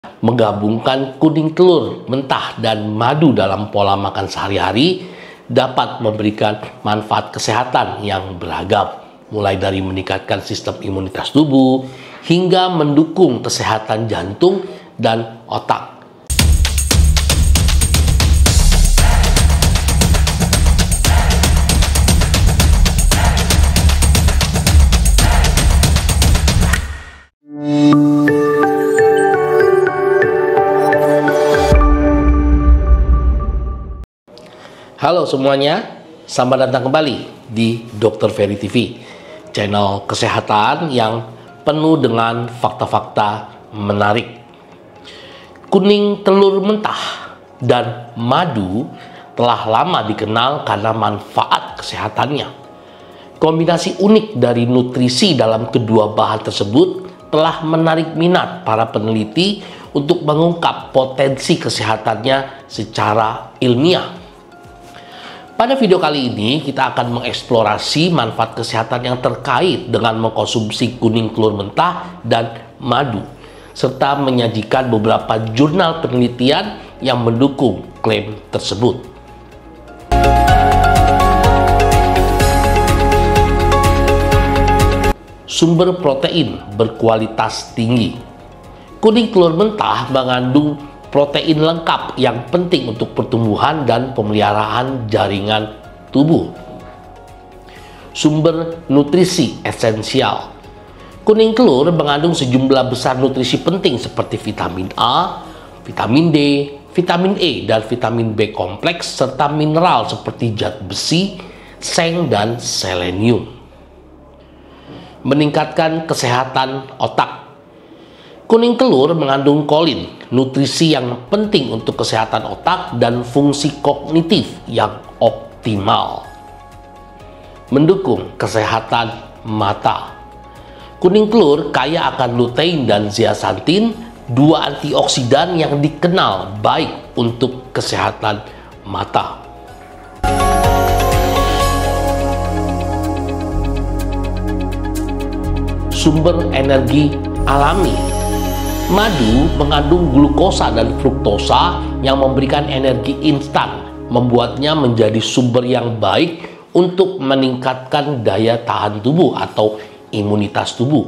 Menggabungkan kuning telur mentah dan madu dalam pola makan sehari-hari dapat memberikan manfaat kesehatan yang beragam, mulai dari meningkatkan sistem imunitas tubuh hingga mendukung kesehatan jantung dan otak. Halo semuanya, selamat datang kembali di Dr. Ferry TV, channel kesehatan yang penuh dengan fakta-fakta menarik. Kuning telur mentah dan madu telah lama dikenal karena manfaat kesehatannya. Kombinasi unik dari nutrisi dalam kedua bahan tersebut telah menarik minat para peneliti untuk mengungkap potensi kesehatannya secara ilmiah. Pada video kali ini kita akan mengeksplorasi manfaat kesehatan yang terkait dengan mengkonsumsi kuning telur mentah dan madu, serta menyajikan beberapa jurnal penelitian yang mendukung klaim tersebut. Sumber protein berkualitas tinggi. Kuning telur mentah mengandung protein lengkap yang penting untuk pertumbuhan dan pemeliharaan jaringan tubuh. Sumber nutrisi esensial. Kuning telur mengandung sejumlah besar nutrisi penting seperti vitamin A, vitamin D, vitamin E, dan vitamin B kompleks, serta mineral seperti zat besi, seng, dan selenium. Meningkatkan kesehatan otak. Kuning telur mengandung kolin, nutrisi yang penting untuk kesehatan otak dan fungsi kognitif yang optimal. Mendukung kesehatan mata. Kuning telur kaya akan lutein dan zeaxanthin, dua antioksidan yang dikenal baik untuk kesehatan mata. Sumber energi alami. Madu mengandung glukosa dan fruktosa yang memberikan energi instan, membuatnya menjadi sumber yang baik untuk meningkatkan daya tahan tubuh atau imunitas tubuh.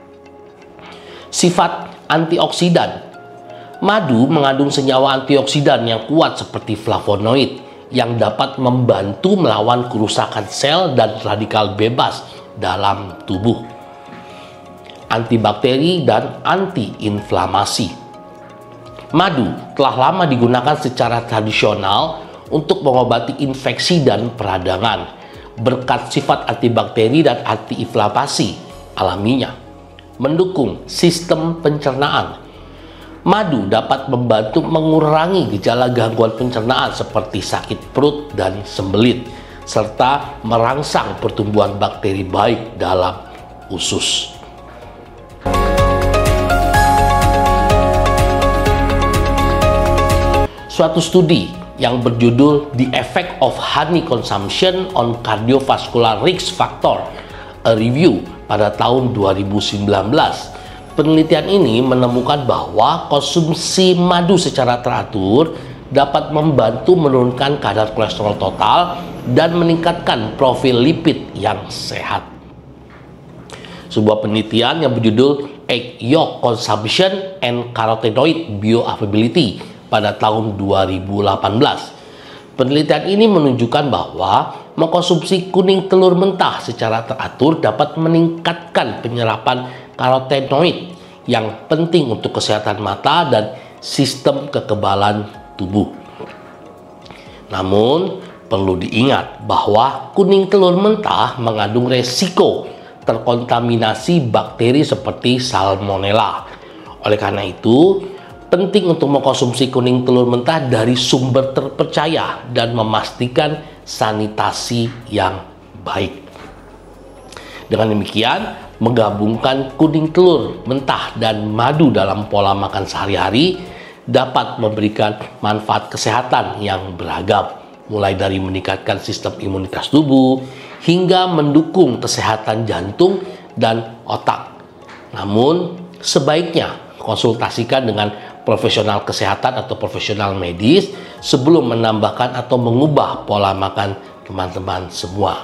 Sifat antioksidan. Madu mengandung senyawa antioksidan yang kuat seperti flavonoid yang dapat membantu melawan kerusakan sel dan radikal bebas dalam tubuh. Antibakteri dan antiinflamasi. Madu telah lama digunakan secara tradisional untuk mengobati infeksi dan peradangan berkat sifat antibakteri dan antiinflamasi alaminya. Mendukung sistem pencernaan. Madu dapat membantu mengurangi gejala gangguan pencernaan seperti sakit perut dan sembelit, serta merangsang pertumbuhan bakteri baik dalam usus. Suatu studi yang berjudul The Effect of Honey Consumption on Cardiovascular Risk Factor, a Review pada tahun 2019. Penelitian ini menemukan bahwa konsumsi madu secara teratur dapat membantu menurunkan kadar kolesterol total dan meningkatkan profil lipid yang sehat. Sebuah penelitian yang berjudul Egg Yolk Consumption and Carotenoid Bioavailability pada tahun 2018. Penelitian ini menunjukkan bahwa mengkonsumsi kuning telur mentah secara teratur dapat meningkatkan penyerapan karotenoid yang penting untuk kesehatan mata dan sistem kekebalan tubuh. Namun, perlu diingat bahwa kuning telur mentah mengandung resiko terkontaminasi bakteri seperti salmonella. Oleh karena itu, penting untuk mengkonsumsi kuning telur mentah dari sumber terpercaya dan memastikan sanitasi yang baik. Dengan demikian, menggabungkan kuning telur mentah dan madu dalam pola makan sehari-hari dapat memberikan manfaat kesehatan yang beragam, mulai dari meningkatkan sistem imunitas tubuh hingga mendukung kesehatan jantung dan otak. Namun, sebaiknya konsultasikan dengan profesional kesehatan atau profesional medis sebelum menambahkan atau mengubah pola makan teman-teman semua.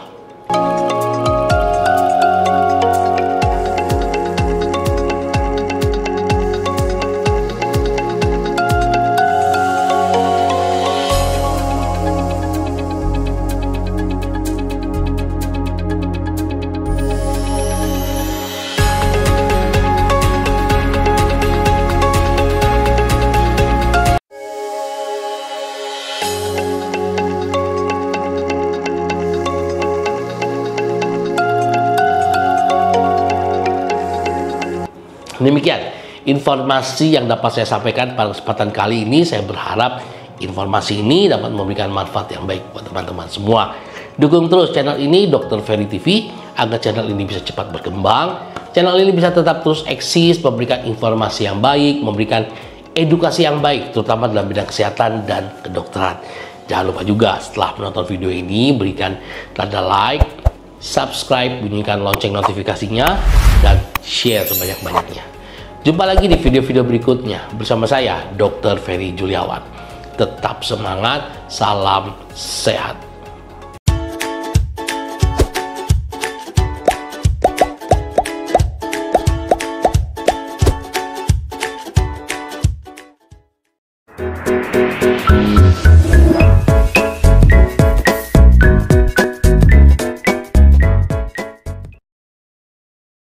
Demikian informasi yang dapat saya sampaikan pada kesempatan kali ini. Saya berharap informasi ini dapat memberikan manfaat yang baik buat teman-teman semua. Dukung terus channel ini, Dr. Ferry TV, agar channel ini bisa cepat berkembang. Channel ini bisa tetap terus eksis, memberikan informasi yang baik, memberikan edukasi yang baik, terutama dalam bidang kesehatan dan kedokteran. Jangan lupa juga setelah menonton video ini, berikan tanda like, subscribe, bunyikan lonceng notifikasinya, dan share sebanyak-banyaknya. Jumpa lagi di video-video berikutnya bersama saya, Dr. Ferry Juliawan. Tetap semangat, salam sehat.